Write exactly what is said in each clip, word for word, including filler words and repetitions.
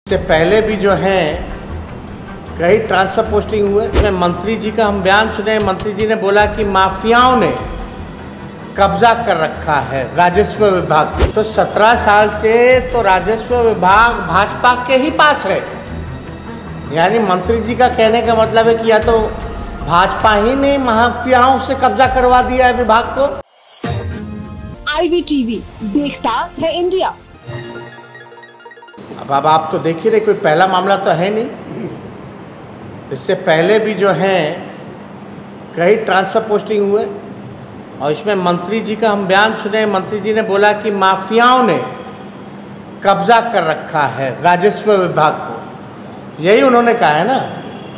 इससे पहले भी जो है कई ट्रांसफ़र पोस्टिंग हुए। मंत्री जी का हम बयान सुने, मंत्री जी ने बोला कि माफियाओं ने कब्जा कर रखा है राजस्व विभाग। तो सत्रह साल से तो राजस्व विभाग भाजपा के ही पास है। यानी मंत्री जी का कहने का मतलब है कि या तो भाजपा ही ने माफियाओं से कब्जा करवा दिया है विभाग को। आई वी टीवी देखता है इंडिया। अब अब आप तो देख ही रहे, कोई पहला मामला तो है नहीं। इससे पहले भी जो है कई ट्रांसफ़र पोस्टिंग हुए और इसमें मंत्री जी का हम बयान सुने। मंत्री जी ने बोला कि माफियाओं ने कब्जा कर रखा है राजस्व विभाग को, यही उन्होंने कहा है ना।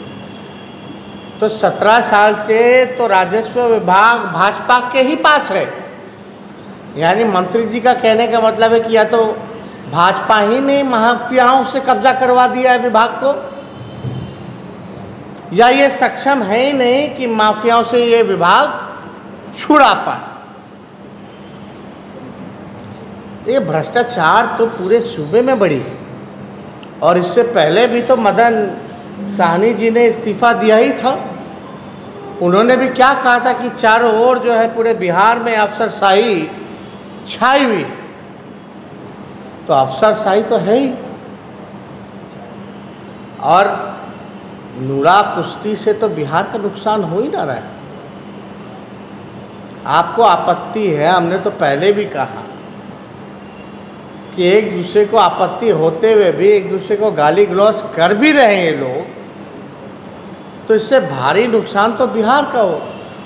तो सत्रह साल से तो राजस्व विभाग भाजपा के ही पास है। यानी मंत्री जी का कहने का मतलब है कि या तो भाजपा ही ने माफियाओं से कब्जा करवा दिया है विभाग को, या ये सक्षम है ही नहीं कि माफियाओं से ये विभाग छुड़ा पाए। ये भ्रष्टाचार तो पूरे सूबे में बढ़ी है। और इससे पहले भी तो मदन साहनी जी ने इस्तीफा दिया ही था। उन्होंने भी क्या कहा था कि चारों ओर जो है पूरे बिहार में अफसरशाही छाई हुई। तो अफसरशाही तो है ही। और नूरा कुश्ती से तो बिहार का नुकसान हो ही ना रहा है। आपको आपत्ति है, हमने तो पहले भी कहा कि एक दूसरे को आपत्ति होते हुए भी एक दूसरे को गाली गलौज कर भी रहे हैं ये लोग, तो इससे भारी नुकसान तो बिहार का हो।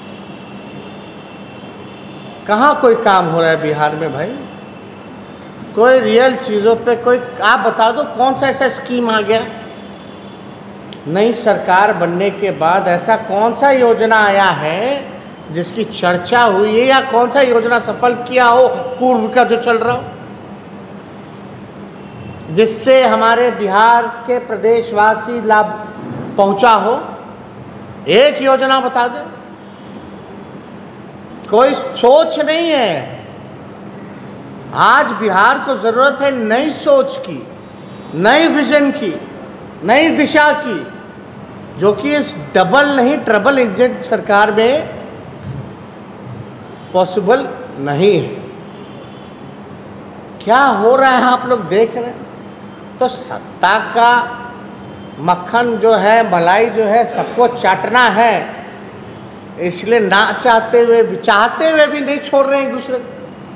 कहाँ कोई काम हो रहा है बिहार में भाई? कोई रियल चीज़ों पे कोई आप बता दो कौन सा ऐसा स्कीम आ गया नई सरकार बनने के बाद? ऐसा कौन सा योजना आया है जिसकी चर्चा हुई है, या कौन सा योजना सफल किया हो पूर्व का जो चल रहा हो, जिससे हमारे बिहार के प्रदेशवासी लाभ पहुंचा हो? एक योजना बता दे। कोई सोच नहीं है। आज बिहार को जरूरत है नई सोच की, नई विजन की, नई दिशा की, जो कि इस डबल नहीं ट्रबल इंजन सरकार में पॉसिबल नहीं है। क्या हो रहा है आप लोग देख रहे हैं। तो सत्ता का मक्खन जो है, मलाई जो है, सबको चाटना है, इसलिए ना चाहते हुए भी चाहते हुए भी नहीं छोड़ रहे हैं एक दूसरे को।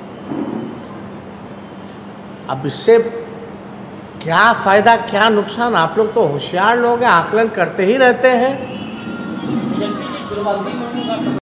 अब इससे क्या फायदा क्या नुकसान, आप लोग तो होशियार लोग हैं, आकलन करते ही रहते हैं।